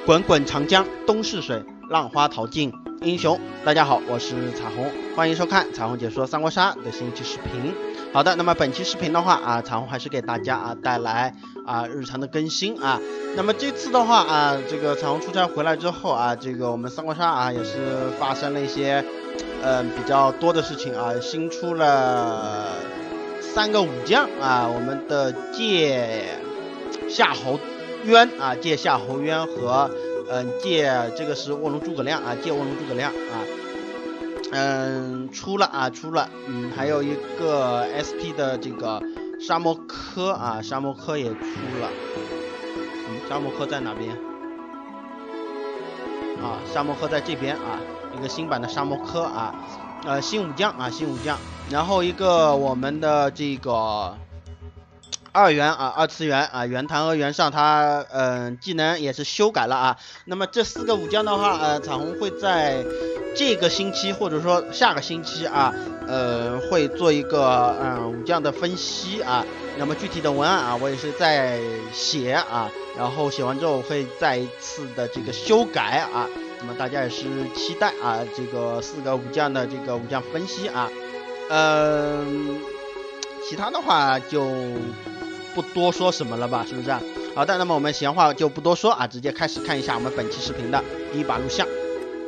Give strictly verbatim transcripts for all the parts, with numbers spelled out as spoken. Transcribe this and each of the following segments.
滚滚长江东逝水，浪花淘尽英雄。大家好，我是彩虹，欢迎收看彩虹解说三国杀的新一期视频。好的，那么本期视频的话啊，彩虹还是给大家啊带来啊日常的更新啊。那么这次的话啊，这个彩虹出差回来之后啊，这个我们三国杀啊也是发生了一些嗯、呃、比较多的事情啊，新出了三个武将啊，我们的借夏侯渊啊，借夏侯渊和嗯、呃、借这个是卧龙诸葛亮啊，借卧龙诸葛亮啊。嗯，出了啊，出了，嗯，还有一个 S P 的这个沙漠科啊，沙漠科也出了，嗯，沙漠科在哪边？啊，沙漠科在这边啊，一个新版的沙漠科啊，呃，新武将啊，新武将，然后一个我们的这个二元啊，二次元啊，元坛和元上它嗯、呃、技能也是修改了啊。那么这四个武将的话，呃，彩虹会在这个星期或者说下个星期啊，呃，会做一个嗯武将的分析啊。那么具体的文案啊，我也是在写啊，然后写完之后会再一次的这个修改啊。那么大家也是期待啊，这个四个武将的这个武将分析啊。嗯、呃，其他的话就不多说什么了吧，是不是啊？好的，那么我们闲话就不多说啊，直接开始看一下我们本期视频的第一把录像。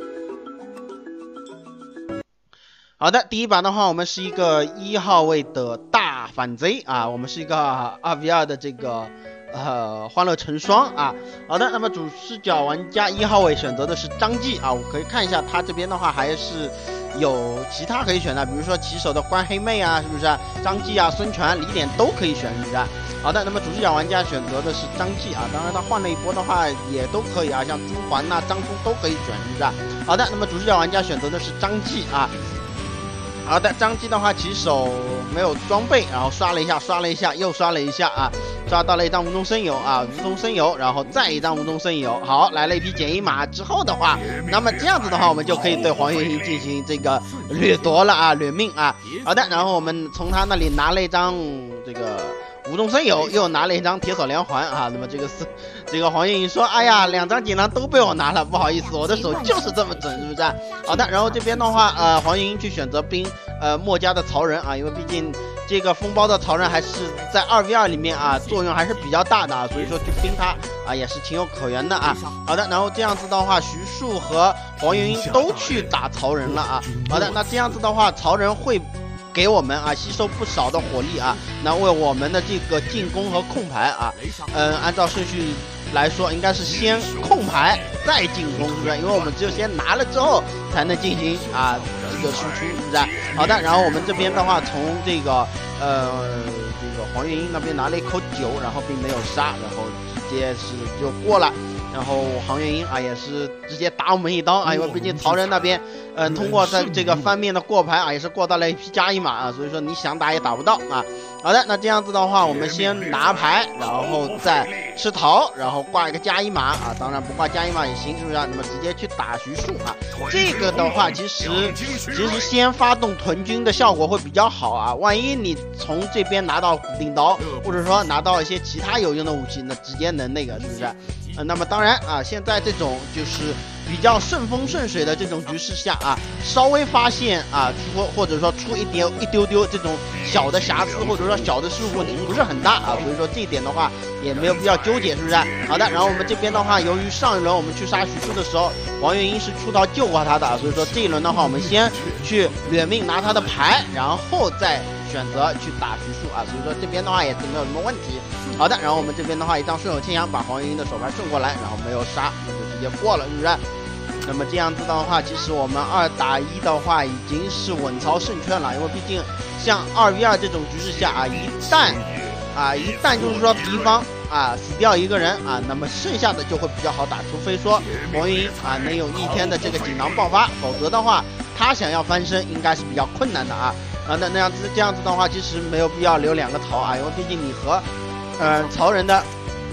好的，第一把的话，我们是一个一号位的大反贼啊，我们是一个二 v 二的这个呃欢乐成双啊。好的，那么主视角玩家一号位选择的是张继啊，我可以看一下他这边的话还是有其他可以选的，比如说骑手的关黑妹啊，是不是啊？张继啊、孙权、李典都可以选，是不是啊？好的，那么主视角玩家选择的是张继啊，当然他换了一波的话也都可以啊，像朱桓呐、张松都可以选，是不是啊？好的，那么主视角玩家选择的是张继啊。好的，张继的话骑手没有装备，然后刷了一下，刷了一下，又刷了一下啊，刷到了一张无中生有啊，无中生有，然后再一张无中生有。好，来了一匹剪影马之后的话，那么这样子的话，我们就可以对黄月英进行这个掠夺了啊，掠命啊。好的，然后我们从他那里拿了一张这个无中生有，又拿了一张铁索连环啊。那么这个是这个黄月英说，哎呀，两张锦囊都被我拿了，不好意思，我的手就是这么准，是不是啊？好的，然后这边的话，呃，黄月英去选择兵呃墨家的曹仁啊，因为毕竟这个封包的曹仁还是在二 v 二里面啊作用还是比较大的啊，所以说去兵他啊也是情有可原的啊。好的，然后这样子的话，徐庶和黄月英都去打曹仁了啊。好的，那这样子的话，曹仁会给我们啊吸收不少的火力啊，那为我们的这个进攻和控牌啊，嗯，按照顺序来说，应该是先控牌再进攻，是不是？因为我们只有先拿了之后才能进行啊这个输出，是不是？好的，然后我们这边的话，从这个呃这个黄月英那边拿了一口酒，然后并没有杀，然后直接是就过了。然后黄月英啊也是直接打我们一刀啊，因为毕竟曹仁那边，嗯、呃，通过在这个翻面的过牌啊，也是过到了一匹加一马啊，所以说你想打也打不到啊。好的，那这样子的话，我们先拿牌，然后再吃桃，然后挂一个加一马啊，当然不挂加一马也行，是不是啊？那么直接去打徐庶啊，这个的话其实其实先发动屯军的效果会比较好啊，万一你从这边拿到骨钉刀，或者说拿到一些其他有用的武器，那直接能那个，是不是？呃，那么当然啊，现在这种就是比较顺风顺水的这种局势下啊，稍微发现啊出或者说出一点一丢丢这种小的瑕疵，或者说小的失误问题不是很大啊，所以说这一点的话也没有必要纠结，是不是？好的，然后我们这边的话，由于上一轮我们去杀徐庶的时候，黄月英是出刀救过他的啊，所以说这一轮的话，我们先去掠命拿他的牌，然后再选择去打徐庶啊，所以说这边的话也是没有什么问题。好的，然后我们这边的话，一张顺手牵羊把黄月英的手牌顺过来，然后没有杀，就直接过了，是不是？那么这样子的话，其实我们二打一的话已经是稳操胜券了，因为毕竟像二 v 二这种局势下啊，一旦啊一旦就是说敌方啊死掉一个人啊，那么剩下的就会比较好打，除非说黄月英啊能有一天的这个锦囊爆发，否则的话他想要翻身应该是比较困难的啊。啊，那那样子这样子的话，其实没有必要留两个桃啊，因为毕竟你和呃曹仁的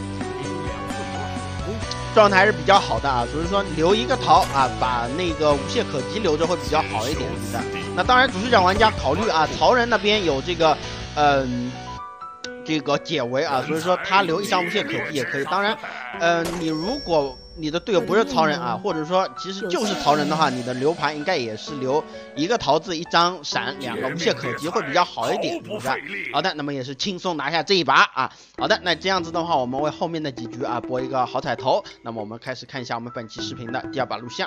状态还是比较好的啊，所以说留一个桃啊，把那个无懈可击留着会比较好一点，是不是？那当然主视角玩家考虑啊，曹仁那边有这个嗯、呃、 这个解围啊，所以说他留一张无懈可击也可以。当然，呃，你如果你的队友不是曹人啊，或者说其实就是曹人的话，你的留盘应该也是留一个桃子、一张闪、两个无懈可击会比较好一点，是不是？好的，那么也是轻松拿下这一把啊。好的，那这样子的话，我们为后面的几局啊播一个好彩头。那么我们开始看一下我们本期视频的第二把录像。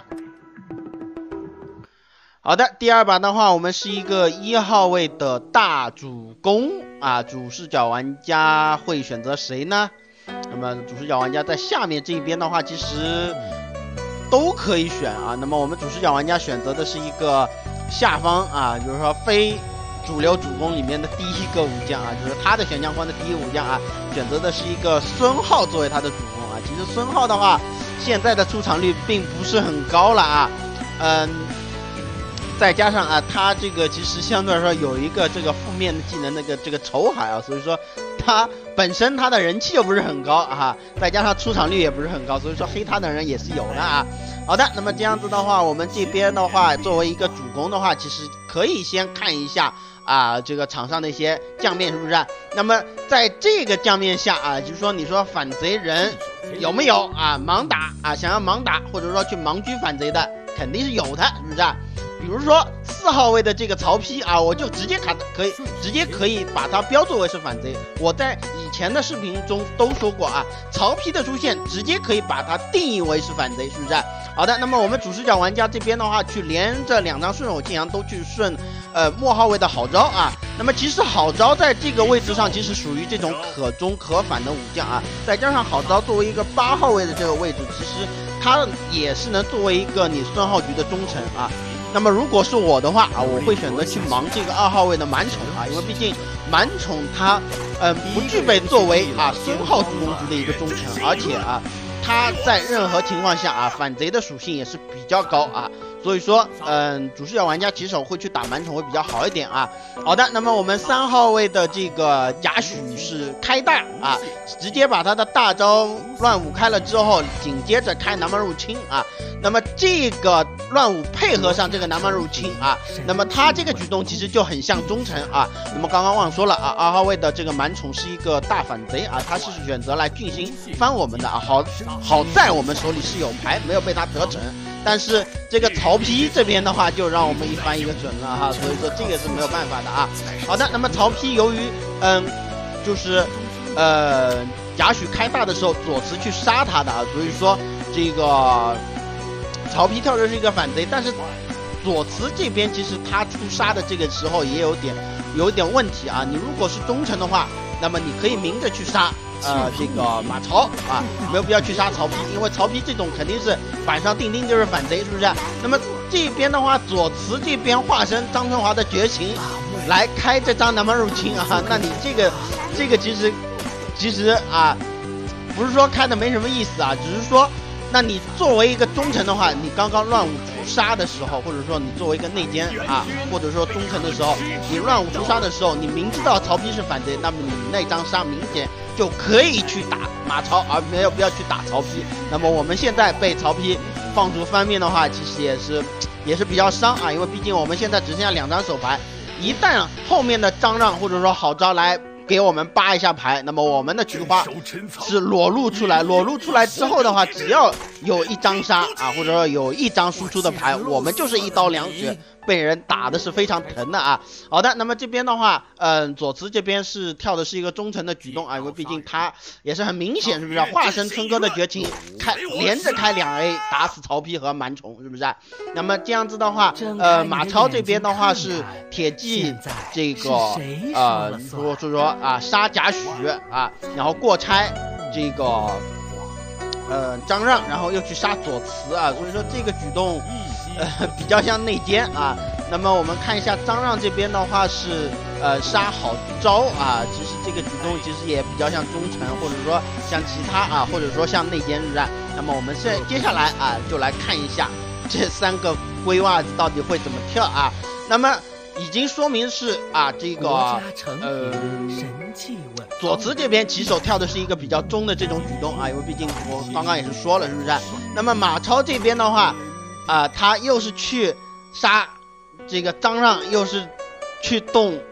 好的，第二把的话，我们是一个一号位的大主攻啊，主视角玩家会选择谁呢？那么主视角玩家在下面这一边的话，其实都可以选啊。那么我们主视角玩家选择的是一个下方啊，就是说非主流主攻里面的第一个武将啊，就是他的选将官的第一武将啊，选择的是一个孙浩作为他的主攻啊。其实孙浩的话，现在的出场率并不是很高了啊，嗯。再加上啊，他这个其实相对来说有一个这个负面的技能，那个这个仇海啊，所以说他本身他的人气又不是很高啊，再加上出场率也不是很高，所以说黑他的人也是有的啊。好的，那么这样子的话，我们这边的话，作为一个主攻的话，其实可以先看一下啊，这个场上的一些将面是不是？那么在这个将面下啊，就是说你说反贼人有没有啊？盲打啊，想要盲打或者说去盲狙反贼的，肯定是有的，是不是？比如说四号位的这个曹丕啊，我就直接卡可以直接可以把它标作为是反贼。我在以前的视频中都说过啊，曹丕的出现直接可以把它定义为是反贼，是不是？好的，那么我们主视角玩家这边的话，去连着两张顺手金羊都去顺呃末号位的好招啊。那么其实好招在这个位置上其实属于这种可中可反的武将啊，再加上好招作为一个八号位的这个位置，其实它也是能作为一个你孙浩局的忠臣啊。那么如果是我的话啊，我会选择去盲这个二号位的满宠啊，因为毕竟满宠它嗯、呃、不具备作为啊孙浩主公局的一个忠臣，而且啊它在任何情况下啊反贼的属性也是比较高啊，所以说嗯主视角玩家起手会去打满宠会比较好一点啊。好的，那么我们三号位的这个贾诩是开大啊，直接把他的大招乱舞开了之后，紧接着开南蛮入侵啊。那么这个乱舞配合上这个南蛮入侵啊，那么他这个举动其实就很像忠臣啊。那么刚刚忘说了啊，二号位的这个满宠是一个大反贼啊，他是选择来俊心翻我们的啊，好好在我们手里是有牌，没有被他得逞。但是这个曹丕这边的话，就让我们一翻一个准了哈，所以说这个是没有办法的啊。好的，那么曹丕由于嗯，就是呃贾诩开大的时候左慈去杀他的啊，所以说这个曹丕跳的是一个反贼，但是左慈这边其实他出杀的这个时候也有点有点问题啊。你如果是忠臣的话，那么你可以明着去杀呃这个马超啊，没有必要去杀曹丕，因为曹丕这种肯定是板上钉钉就是反贼，是不是？那么这边的话，左慈这边化身张春华的绝情来开这张南蛮入侵啊，那你这个这个其实其实啊不是说开的没什么意思啊，只是说那你作为一个忠臣的话，你刚刚乱舞出杀的时候，或者说你作为一个内奸啊，或者说忠臣的时候，你乱舞出杀的时候，你明知道曹丕是反贼，那么你那张杀明显就可以去打马超，而没有必要去打曹丕。那么我们现在被曹丕放逐翻面的话，其实也是也是比较伤啊，因为毕竟我们现在只剩下两张手牌，一旦后面的张让或者说好招来给我们扒一下牌，那么我们的菊花是裸露出来，裸露出来之后的话，只要有一张杀啊，或者说有一张输出的牌，我们就是一刀两血，被人打的是非常疼的啊。好的，那么这边的话，嗯，左慈这边是跳的是一个忠臣的举动啊，因为毕竟他也是很明显，是不是化身春哥的绝情，开连着开两 A 打死曹丕和满宠，是不是？那么这样子的话，呃，马超这边的话是铁骑这个呃，说说说啊杀贾诩啊，然后过拆这个呃张让，然后又去杀左慈啊，所以说这个举动呃比较像内奸啊。那么我们看一下张让这边的话是呃杀好招啊，其实这个举动其实也比较像忠臣，或者说像其他啊，或者说像内奸，是不是？那么我们现在接下来啊就来看一下这三个龟袜子到底会怎么跳啊。那么已经说明是啊，这个呃，左慈这边起手跳的是一个比较中的这种举动啊，因为毕竟我刚刚也是说了，是不是？那么马超这边的话，啊，他又是去杀这个张让，又是去动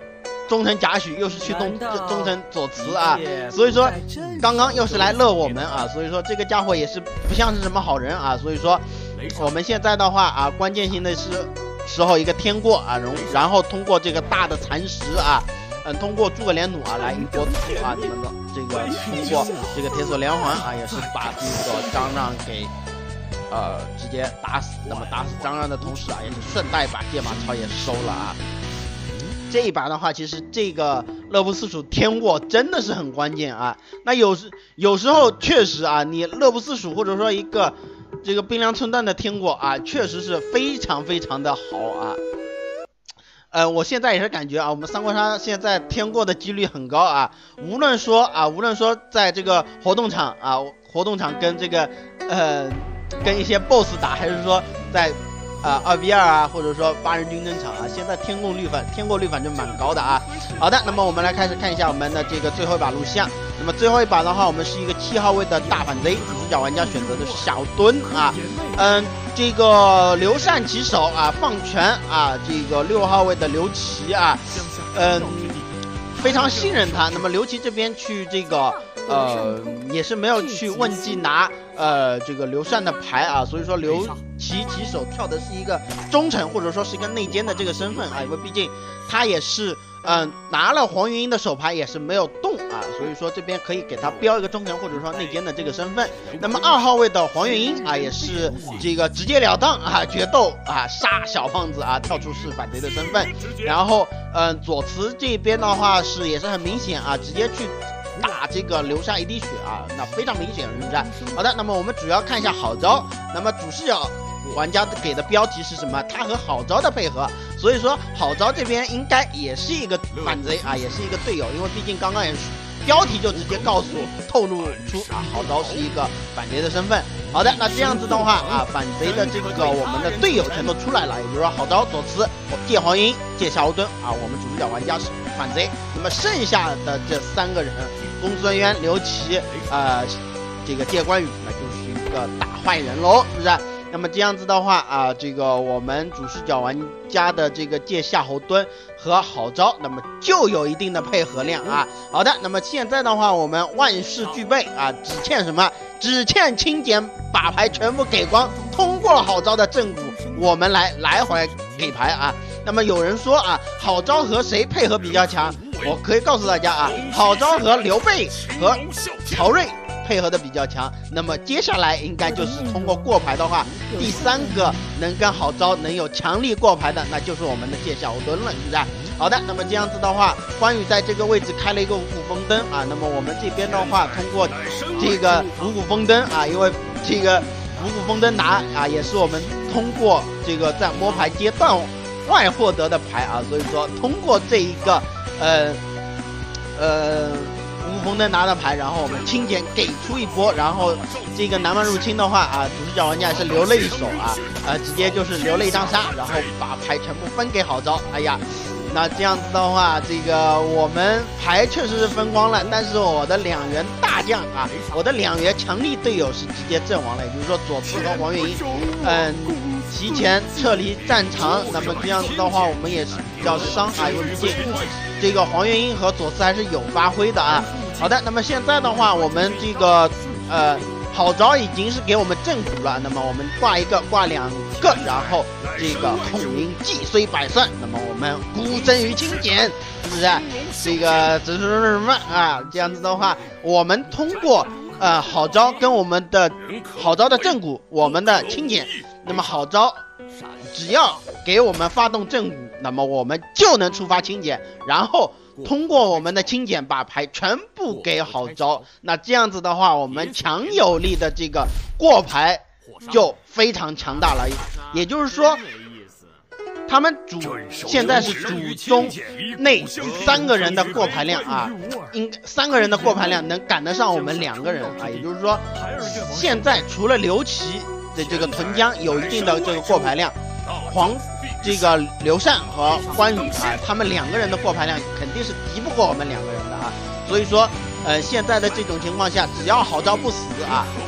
忠臣贾诩，又是去忠忠臣左慈啊，所以说刚刚又是来乐我们啊，所以说这个家伙也是不像是什么好人啊，所以说我们现在的话啊，关键性的是时候一个天过啊，然然后通过这个大的蚕食啊。嗯，通过诸葛连弩啊来一波突啊，那么这个通过这个铁索连环啊，也是把这个张让给呃直接打死。那么打死张让的同时啊，也是顺带把借马超也收了啊。这一把的话，其实这个乐不思蜀天过真的是很关键啊。那有时有时候确实啊，你乐不思蜀或者说一个这个兵粮寸断的天过啊，确实是非常非常的好啊。呃，我现在也是感觉啊，我们三国杀现在天过的几率很高啊。无论说啊，无论说在这个活动场啊，活动场跟这个呃跟一些 boss 打，还是说在啊二 v 二啊，或者说八人军争场啊，现在天过率反天过率反正蛮高的啊。好的，那么我们来开始看一下我们的这个最后一把录像。那么最后一把的话，我们是一个七号位的大反贼，主视角玩家选择的是小墩啊，嗯。这个刘禅起手啊，放权啊，这个六号位的刘琦啊，嗯，非常信任他。那么刘琦这边去这个呃，也是没有去问计拿呃这个刘禅的牌啊，所以说刘琦起手跳的是一个忠臣或者说是一个内奸的这个身份啊，因为毕竟他也是。嗯、呃，拿了黄云英的手牌也是没有动啊，所以说这边可以给他标一个忠臣或者说内奸的这个身份。那么二号位的黄月英啊，也是这个直截了当啊，决斗啊，杀小胖子啊，跳出是反贼的身份。然后嗯、呃，左慈这边的话是也是很明显啊，直接去打这个留下一滴血啊，那非常明显，是不是？好的，那么我们主要看一下好招。那么主视角玩家给的标题是什么？他和好招的配合，所以说好招这边应该也是一个反贼啊，也是一个队友，因为毕竟刚刚也是标题就直接告诉透露出啊，好招是一个反贼的身份。好的，那这样子的话啊，反贼的这个我们的队友全都出来了，也就是说好招左慈借黄云借夏侯惇啊，我们主视角玩家是反贼。那么剩下的这三个人，公孙渊、刘琦，呃，这个借关羽，那就是一个大坏人喽，是不是？那么这样子的话啊，这个我们主视角玩家的这个借夏侯惇和好招，那么就有一定的配合量啊。好的，那么现在的话，我们万事俱备啊，只欠什么？只欠清简把牌全部给光，通过好招的正骨，我们来来回给牌啊。那么有人说啊，好招和谁配合比较强？我可以告诉大家啊，好招和刘备和曹睿配合的比较强。那么接下来应该就是通过过牌的话，第三个能跟好招能有强力过牌的，那就是我们的借夏侯惇了，是不是？好的，那么这样子的话，关羽在这个位置开了一个五谷丰登啊。那么我们这边的话，通过这个五谷丰登啊，因为这个五谷丰登拿啊，也是我们通过这个在摸牌阶段外获得的牌啊，所以说通过这一个呃呃。五谷丰登拿的牌，然后我们清简给出一波，然后这个南蛮入侵的话啊，主视角玩家也是留了一手啊，呃，直接就是留了一张杀，然后把牌全部分给好招。哎呀，那这样子的话，这个我们牌确实是分光了，但是我的两员大将啊，我的两员强力队友是直接阵亡了，也就是说左慈和黄月英，嗯，提前撤离战场。那么这样子的话，我们也是比较伤啊，因为毕竟这个黄月英和左慈还是有发挥的啊。好的，那么现在的话，我们这个呃好招已经是给我们正骨了，那么我们挂一个挂两个，然后这个孔明既虽百算，那么我们孤身于清简，是不是？这个这是什么啊？这样子的话，我们通过呃好招跟我们的好招的正骨，我们的清简，那么好招只要给我们发动正骨，那么我们就能触发清简，然后通过我们的清简把牌全部给好招。那这样子的话，我们强有力的这个过牌就非常强大了。也就是说，他们主现在是主中内三个人的过牌量啊，应三个人的过牌量能赶得上我们两个人啊。也就是说，现在除了刘琦的这个屯江有一定的这个过牌量，黄这个刘禅和关羽啊，他们两个人的过牌量肯定是敌不过我们两个人的啊。所以说，呃，现在的这种情况下，只要好招不死啊，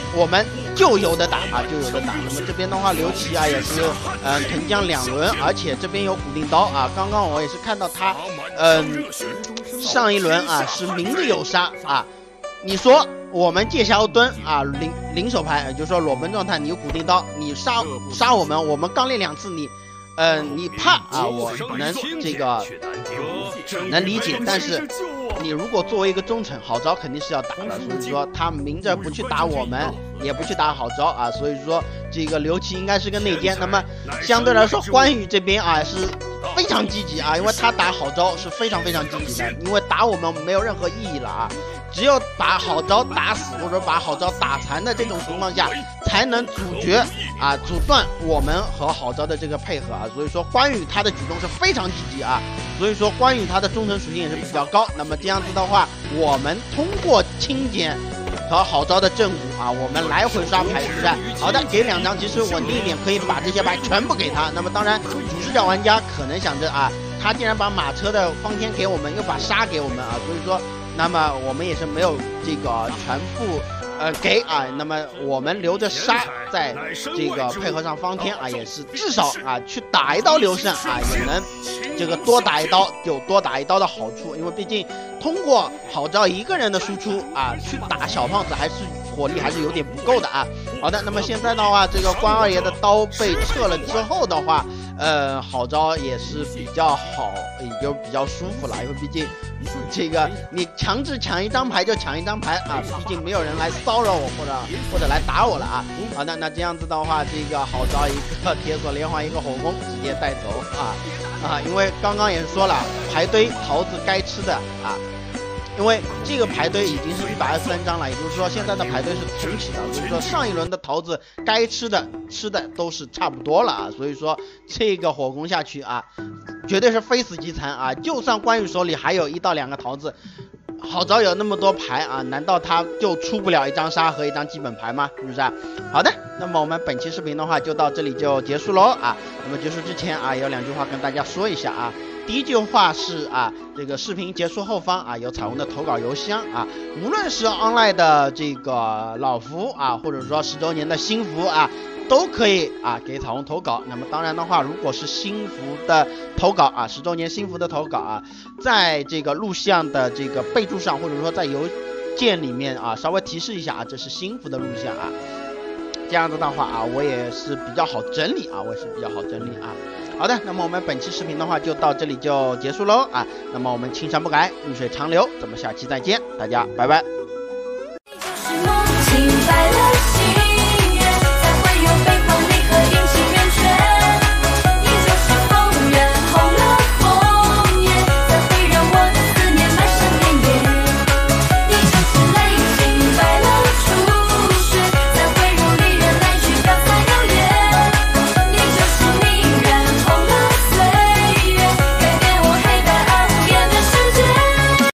我们就有的打啊，就有的打。那么这边的话，刘琦啊也是嗯、呃、腾将两轮，而且这边有古定刀啊。刚刚我也是看到他嗯、呃、上一轮啊是明着有杀啊。你说我们借下盾啊，零零手牌，就是说裸奔状态，你有古定刀，你杀杀我们，我们刚练两次，你。呃，你怕啊，我能这个能理解，但是你如果作为一个忠臣，好招肯定是要打的，所以说他明着不去打我们，也不去打好招啊，所以说这个刘琦应该是个内奸。那么相对来说，关羽这边啊是非常积极啊，因为他打好招是非常非常积极的，因为打我们没有任何意义了啊，只有把好招打死或者把好招打残的这种情况下，才能阻绝啊阻断我们和好招的这个配合啊。所以说关羽他的举动是非常积极啊，所以说关羽他的忠诚属性也是比较高。那么这样子的话，我们通过清减和好招的正午啊，我们来回刷牌，是不是？好的，给两张，其实稳定一点，可以把这些牌全部给他。那么当然，主视角玩家可能想着啊，他既然把马车的方天给我们，又把杀给我们啊，所以说，那么我们也是没有这个全部。呃，给啊，那么我们留着杀，在这个配合上方天啊，也是至少啊去打一刀刘胜啊，也能这个多打一刀有多打一刀的好处，因为毕竟通过好招一个人的输出啊，去打小胖子还是火力还是有点不够的啊。好的，那么现在的话，这个关二爷的刀被撤了之后的话，呃，好招也是比较好，也就比较舒服了，因为毕竟。这个你强制抢一张牌就抢一张牌啊，毕竟没有人来骚扰我或者或者来打我了啊。好的，那这样子的话，这个好招一个铁索连环一个火攻直接带走啊啊！因为刚刚也说了，排堆桃子该吃的啊，因为这个排堆已经是一百二十三张了，也就是说现在的排队是重启的，所以说上一轮的桃子该吃的吃的都是差不多了啊，所以说这个火攻下去啊。绝对是非死即残啊！就算关羽手里还有一到两个桃子，好招有那么多牌啊，难道他就出不了一张杀和一张基本牌吗？是不是啊？好的，那么我们本期视频的话就到这里就结束喽啊！那么结束之前啊，有两句话跟大家说一下啊。第一句话是啊，这个视频结束后方啊有彩虹的投稿邮箱啊，无论是 online 的这个老服啊，或者说十周年的新服啊。都可以啊给彩虹投稿。那么当然的话，如果是新服的投稿啊，十周年新服的投稿啊，在这个录像的这个备注上，或者说在邮件里面啊，稍微提示一下啊，这是新服的录像啊。这样子的话啊，我也是比较好整理啊，我也是比较好整理啊。好的，那么我们本期视频的话就到这里就结束喽啊。那么我们青山不改，绿水长流，咱们下期再见，大家拜拜。